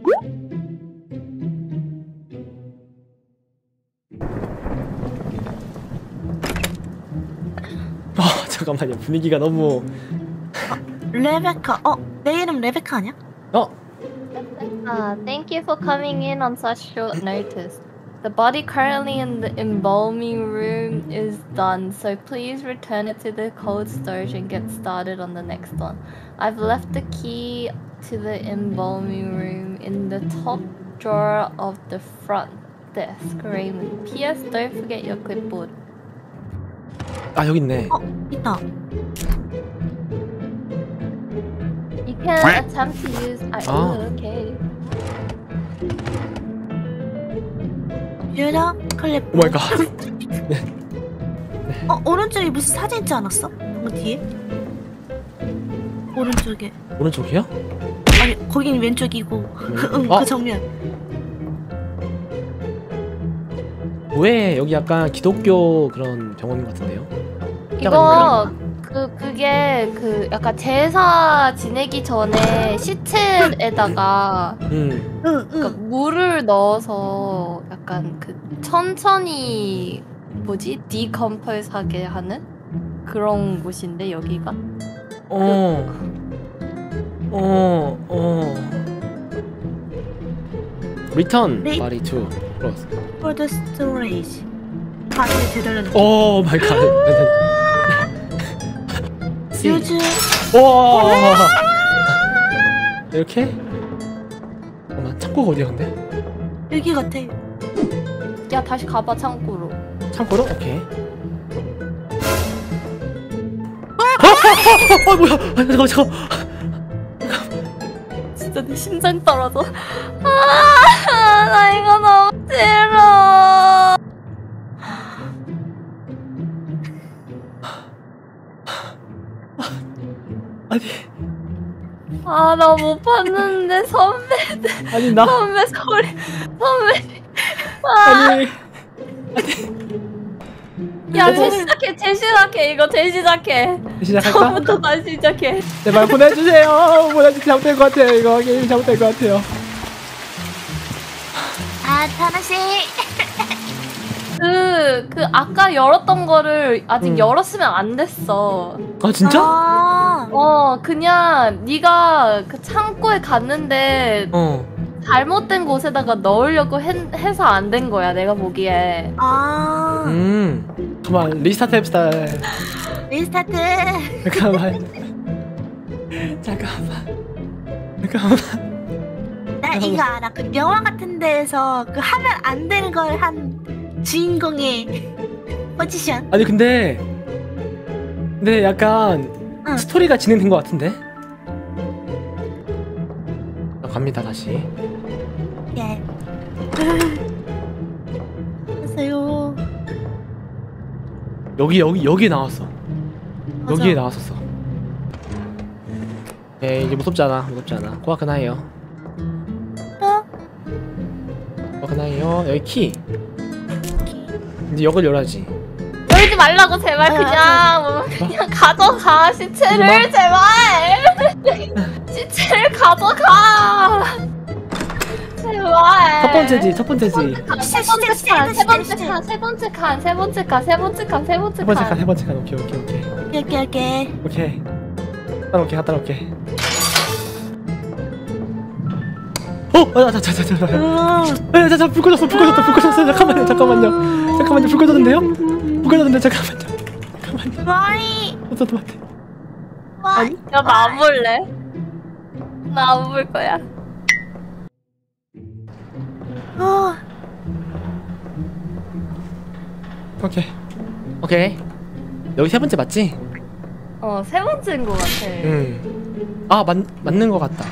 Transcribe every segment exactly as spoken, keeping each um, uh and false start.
아 잠깐만요, 분위기가 너무. 어, 레베카. 어, 내 이름 레베카 아니야? 어? Uh, thank you for coming in on such short notice. The body currently in the embalming room is done, so please return it to the cold storage and get started on the next one. I've left the key to the embalming room in the top drawer of the front desk. Raymond. P S. Don't forget your clipboard. 아 여기 있네. 어, 있다. You can attempt to use. I, 아. oh, okay. 유라 클립. 오 마이 갓. 어, 오른쪽에 무슨 사진 있지 않았어? 그 뒤에? 오른쪽에. 오른쪽이요? 아니, 거긴 왼쪽이고. 응, 어? 그 정면. 왜 여기 약간 기독교 그런 병원 같은데요? 이거 그 그게 그 약간 제사 지내기 전에 시체에다가 음. 응, 그러니까 응. 물을 넣어서 약간 그 천천히 뭐지 디컴펄스하게 하는 그런 곳인데 여기가. 어. 어. 어. Return 네. body to cross. For the storage. 다시 되돌려. 오 마이 갓. 요즘. 와. 이렇게? 잠깐만, 창고가 어디야 근데? 여기 같아. 야 다시 가봐 창고로. 창고로? 오케이. 아, 아, 뭐야? 아, 잠깐, 잠깐. 진짜 내 심장 떨어져. 아, 나 이거 너무 싫어. 아니, 아, 나 못 봤는데 선배들. 아니 나. 선배 소리. 선배. 아니. 야, 재시작해, 재시작해. 이거 재시작해. 시작할까? 처음부터 다시 시작해. 제발 보내주세요. 보내주 잘못된 것 같아요. 이거 게임 잘못된 것 같아요. 아, 타나씨. 그, 그 아까 열었던 거를 아직 음. 열었으면 안 됐어. 아 진짜? 아, 어, 그냥 네가 그 창고에 갔는데 어. 잘못된 곳에다가 넣으려고 했, 해서 안 된 거야, 내가 보기에. 아. 음. 잠깐만 리스타트 해봅시다. 리스타트. 잠깐만. 잠깐만. 잠깐만. 나 이거 알아. 그 영화 같은 데에서 그 하면 안 되는 걸 한 주인공의 포지션. 아니 근데 근데 약간 응. 스토리가 진행된 것 같은데? 자, 갑니다 다시. 예. 안녕하세요. 여기 여기 여기 나왔어. 맞아. 여기에 나왔었어. 에 이제 무섭지 않아. 무섭지 않아. 고아크나이요. 어? 고아크나이요. 여기 키. 이제 이걸 열어야지. 열지 말라고 제발 아, 그냥 그냥 가져가 시체를 누나? 제발. 시체를 가져가. 제발. 첫 번째지. 첫 번째지. 세 번째 칸, 세 번째 칸, 세 번째 칸, 세 번째 칸, 세 번째 칸, 세 번째 세 번째 칸. 칸. 세 번째 칸. 오케이 오케이 오케이. 오케이 오케이 오케이. 오케이. 갖다 놓을게. 갖다 놓을게. 어! 아, 자, 자, 자, 자, 자. 아, 자, 자, 불 꺼졌어, 불 꺼졌다, 불 꺼졌어. 잠깐만요, 잠깐만요. 잠깐만요, 불 꺼졌는데요? 불 꺼졌는데, 잠깐만요. 잠깐만요. 와이. 어떤 것 같아. 와이. 야, 나 안 볼래. 나 안 볼 거야. 어. 오케이. 오케이. 여기 세 번째 맞지? 어, 세 번째인 것 같아. 응. 아, 맞, 맞는 것 같다.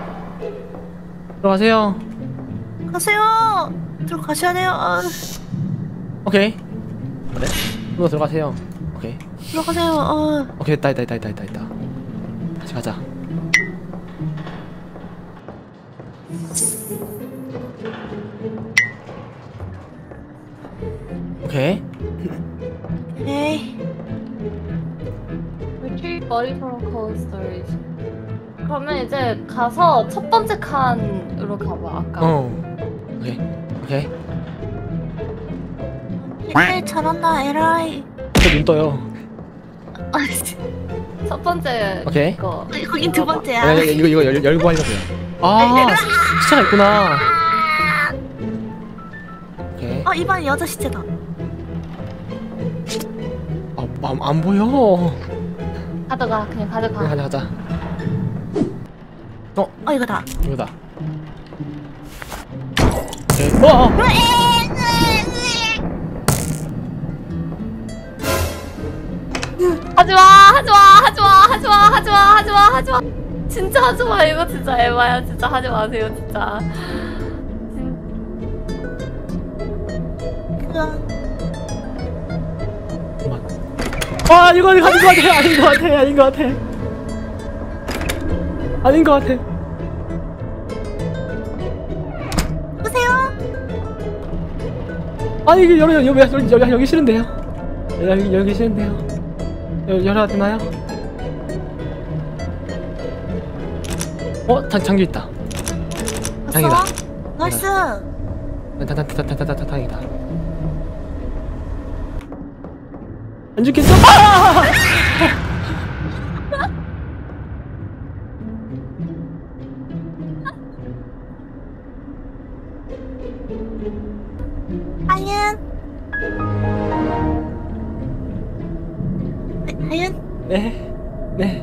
들어가세요. 가세요. 들어가셔야 돼요. 아, 오케이. 그래. 누가 들어가세요. 오케이. 들어가세요. 어. 오케이, 됐다, 됐다, 됐다, 됐다, 됐다. 다시 가자. 오케이. 오케이. Retrieve body from cold storage. 그러면 이제 가서 첫 번째 칸으로 가봐. 아까. 어. 오케이. 오케이. 네, 잘한다 에라이. 저눈 떠요. 첫 번째. 오케이. 거. 거긴 두 번째야. 야, 야, 이거 이거 열, 열고 하려고요. 아, 시차가 있구나. 오케이. 어 이번엔 여자 시체다. 아, 안, 안 보여. 가져가. 그냥 가져가. 그래, 가자 가자. 어 이거다. 이거다. 오케이. 어, 어. 하지마 하지마 하지마 하지마 하지마 하지마 하지마 진짜 하지마. 이거 진짜 에바야. 진짜 하지 마세요 진짜. 그건 아, 이거 아닌 것 같아. 아닌 것 같아. 아닌 것 같아. 아닌 것 같아. 보세요. 아니, 이게 열어, 여기, 여기, 여기, 여기 싫은데요? 여기, 여기 싫은데요? 여, 열어야 되나요? 어? 장, 장기 있다. 다행이다. 봤어? 나이스. 다, 다, 다, 다, 다, 다, 다, 다행이다. 안 죽겠어? 아! 하윤. 하윤. 네, 네,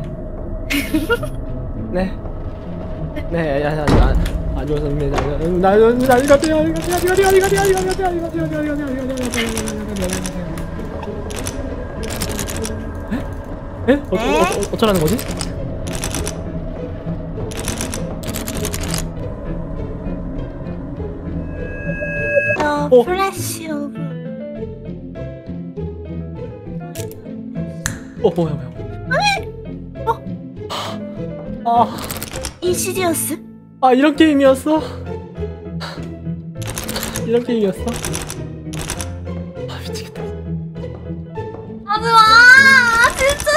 네, 네, 야, 야, 야, 안 좋습니다. 나, 나, 나, 이거 돼요, 이거 돼요, 이거 돼요, 이거 돼요, 이거 돼요, 이거 돼요, 이거 돼요, 이거 돼요, 이거 돼요, 이거 돼요, 이거 돼요. 에? 어, 어, 어, 어쩌라는 거지? 어, 어. 플래시 오브. 어, 뭐야, 뭐야. 아, 인시디어스? 아, 이런 게임이었어? 이런 게임이었어? 아, 미치겠다. 하지마 진짜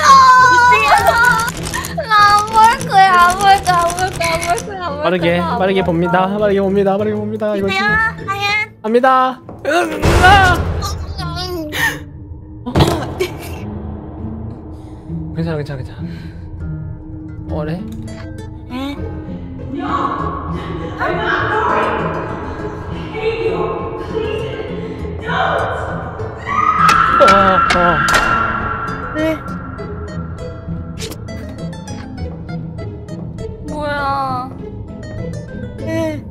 싫어. 나 안 볼 거야 안 볼 거야 안 볼 거야 안 볼 거야 안 볼 빠르게, 거야, 안 빠르게 볼 봅니다. 빠르게 봅니다. 빠르게 봅니다. 이거 보세요, 지금 하윤. 갑니다. 으, 아! 괜찮아, 괜찮아, 괜찮아. 어래? 네. 어, 어. 네. 뭐야. 네.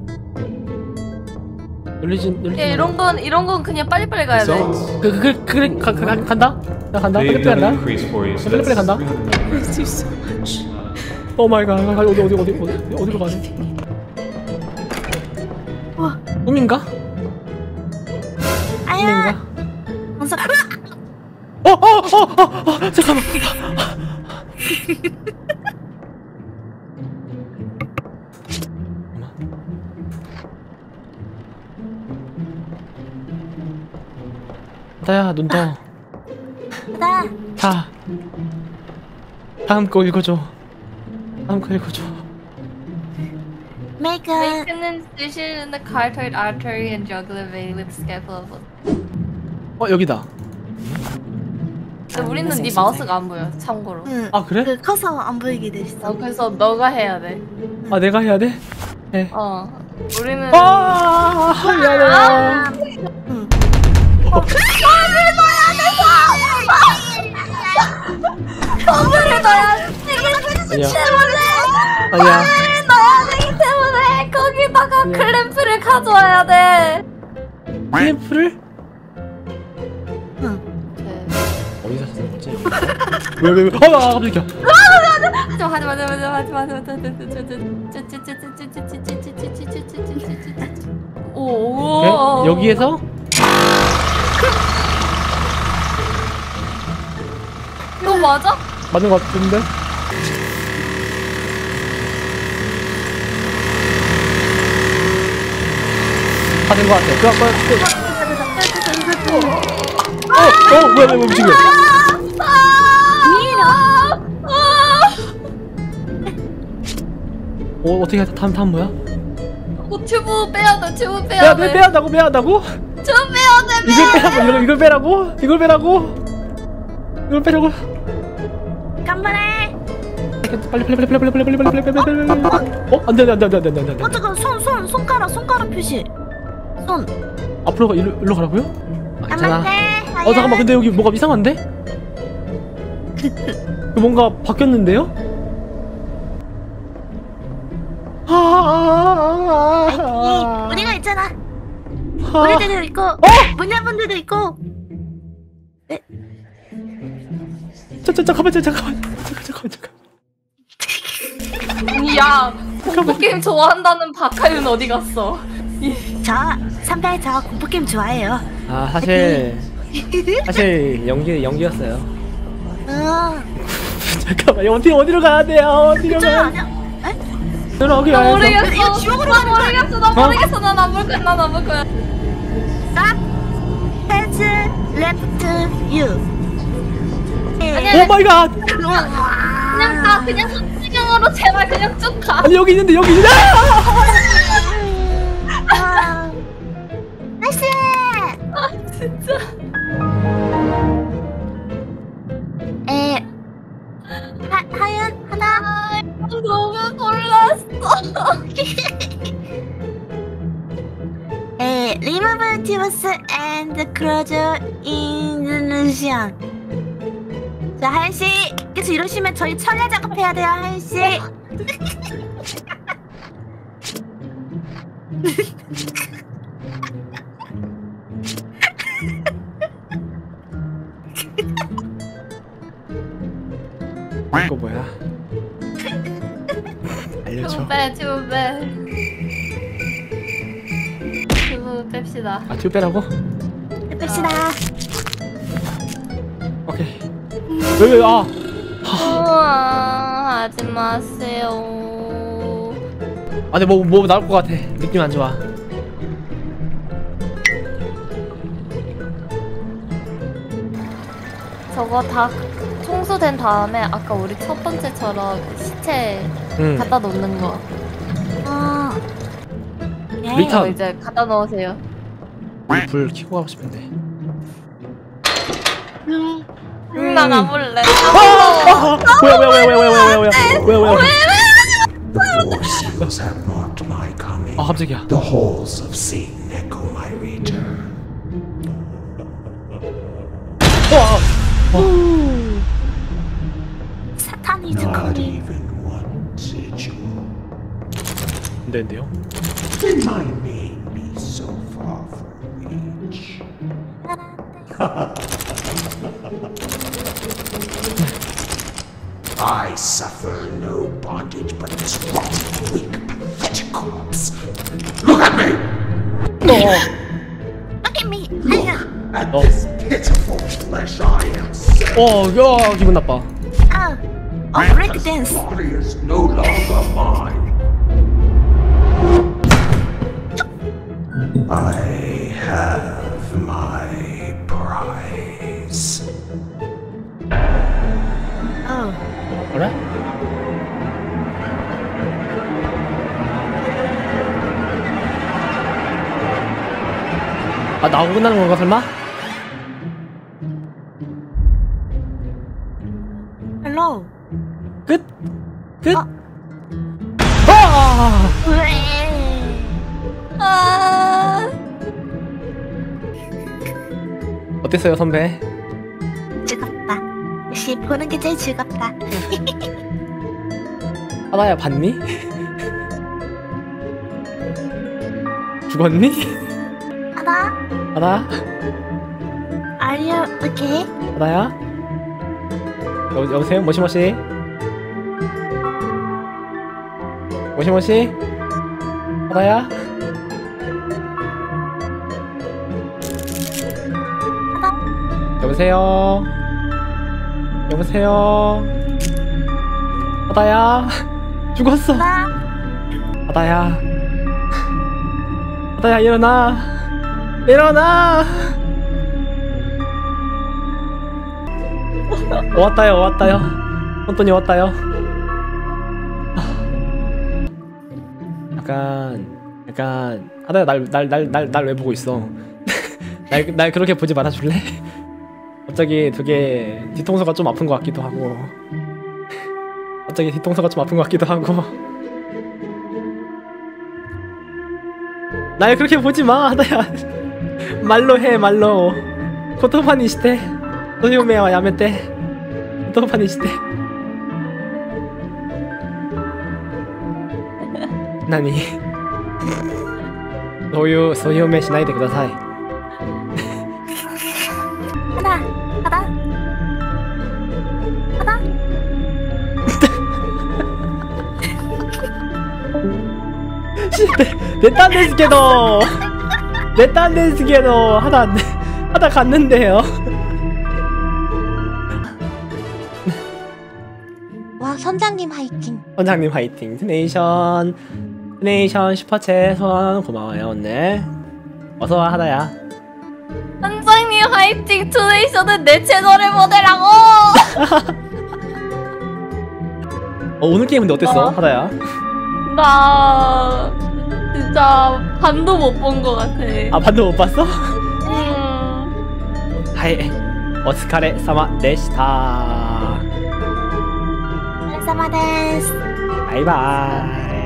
놀리지, 놀리지. 야, 이런 건 이런 건 그냥 빨리빨리 가야 돼. Results. 그, 그, 그, 가, 가, 가, 간다? 나 간다? They've 빨리 빨리 done 간다? an increase for you, so 빨리 빨리 that's 간다? Thank you so much. 오 마이 갓. 어디, 어디, 어디, 어디, 어디로 가지? 와, 꿈인가? 하윤. 꿈인가? 먼저. 어, 어, 어, 어, 어, 잠깐만. 다야, 눈 떠. 나. 자, 다음 거 읽어줘. 다음 거 읽어줘. Make a. Make an incision in the carotid artery and jugular vein with scalpel. 어, 여기다. 근데 우리는 네 마우스가 안 보여. 참고로. 응. 아, 그래? 그 커서 안 보이게 돼 있어. 어, 그래서 너가 해야 돼. 아, 내가 해야 돼? 네. 어. 우리는. 아, 미안해요. 응. 건물을 넣어야 아니야. 때문에. 아니야. 건물을 넣어야 되기 때문에 거기다가 아니야. 클램프를 가져와야 돼. 클램프를? 응. 어디서 쓰는 거지? 왜, 왜, 왜? 어, 아, 깜짝이야. 하지마 하지마 하지마 하지마 하지마. 오. 네? 여기에서? 이거 맞아? 맞는 것 같은데? 맞는 것 같아. 그, 그, 그. 어, 어, 뭐야, 뭐야, 움직여. 미라. 어 어떻게 해? 다음 다음 뭐야? 어, 튜브 빼야 돼. 튜브 빼야 빼야 돼. 돼 빼야 한다고 빼야 한다고? 튜브 빼야 돼. 이걸 빼라고 이걸 이걸 빼라고 이걸 빼라고 이걸 빼라고. 깜발해. 빨리 빨리 빨리 빨리 빨리 빨리 빨리 빨리 빨리 빨리 빨리. 어 안돼 안돼 안돼 안돼 안돼 안돼. 어 잠깐 손손 손가락 손가락 표시. 손. 앞으로 가 일로 일로 가라고요? 아, 괜찮아. 깜발해. 어 잠깐만 근데 여기 뭐가 이상한데? 뭔가 바뀌었는데요? 아이, 우리가 있잖아. 우리들도 있고 문야분들도 있고. 네? 잠깐 잠깐만 잠깐만 잠깐 잠깐 잠깐. 야, 공포 게임 좋아한다는 박하윤 어디 갔어? 저 선배 저 공포 게임 좋아해요. 아 사실 사실 연기 연기였어요. 어. 잠깐만 어디 어디로 가야 돼요? 어디로 그쪽 가야? 아니야? 에? 여기 나 가야죠. 모르겠어. 이거 지옥으로 나 가는 거야. 모르겠어. 나 모르겠어. 나 나볼 거야. 나 나볼 거야. 싹. 헤즈 레프트 유. 아니야. 오 마이 갓. 그냥 가. 그냥 선진경으로 제발 그냥 쭉 가. 아니 여기 있는데 여기 있는데. 아. 나이스. 아 진짜. 에. 하 하윤 하나. 아, 너무 놀랐어. 에 리무브 티버스 앤드 크로즈 인도네시안. 자 하윤 씨 계속 이러시면 저희 철야 작업해야 돼요 하윤 씨. 이거 뭐야? 알려줘. 튜브 빼. 튜브 빼. 튜브 뺍시다. 아 튜브 빼라고? 뺍시다. 오케이. 왜 아. 우와, 하지 마세요. 아 근데 뭐 뭐 나올 것 같아. 느낌 안 좋아. 저거 다 청소된 다음에 아까 우리 첫 번째처럼 시체 응. 갖다 놓는 거. 어. 예. 리타. 이거 이제 갖다 넣으세요. 불 켜고 하고 싶은데. 음. 응, 난 안 볼래. 아! 뭐야 뭐야 뭐야 뭐야 뭐야 뭐야 뭐야 뭐야 뭐야. Forces have marked my coming. 아 갑자기야. The halls of Satan echo my return. 와. 사탄이 Not 듣고. even one sigil. 안 되는데요? Did my name be so far from reach? I suffer no bondage but this rotten, weak, pathetic corpse. Look at me! Look at me. 하윤. At Oh. this pitiful flesh I am set. 어, 야 기분 나빠. 어. 어 브레이크 댄스. This body is no longer mine. I have my prize. 어. 그래? 아 나오고 끝나는 건가 설마? 헬로. 끝? 끝? 어. 아! 왜? 아, 어땠어요 선배? 즐겁다. 역시 보는 게 제일 즐겁다. 하나야 봤니? 죽었니? 하나. 하나? Are you okay? 하나야? 여, 여보세요? 모시모시? 모시모시? 하나야? 여보세요? 여보세요? 하다야? 죽었어. 하나. 하다야. 하다야 일어나. 일어나. 왔다요 왔다요. 혼돈이 왔다요. 약간 약간 하다야 날날 날 날 날 왜 보고 있어? 날 날 그렇게 보지 말아 줄래? 갑자기 되게 뒤통수가 좀 아픈 것 같기도 하고 갑자기 뒤통수가 좀 아픈 것 같기도 하고 날 그렇게 보지 마 하다야 말로 해 말로 코토파니 시테 소유메와 야메테 코토파니 시테 나니 소유 소유메しないでください 하나 하나 하나 出たんですけど出たんですけど肌肌갔는데요 와 선장님 화이팅. 원장님 화이팅. 스네이션 스네이션 슈퍼챗 소원 고마워요 오늘. 어서와 하다야. 선장님 화이팅! 투네이션은 내 채널을 보내라고! 어, 오늘 게임 근데 어땠어 어. 하다야? 나 진짜 반도 못 본 것 같아. 아 반도 못 봤어? 음... 하이 오스카레 사마 데시타. 감사합니다. 바이바이.